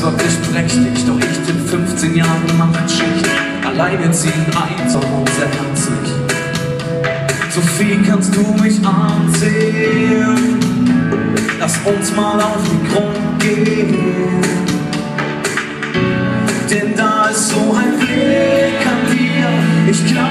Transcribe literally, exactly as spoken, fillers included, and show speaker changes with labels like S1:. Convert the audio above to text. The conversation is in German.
S1: wirklich prächtig, doch ich bin fünfzehn Jahre Nachtschicht. Alleinerziehend, einsam und sehr herzlich. Sophie, kannst du mich ansehen? Lass uns mal auf den Grund gehen. Denn da ist so ein Weg an dir, ich glaube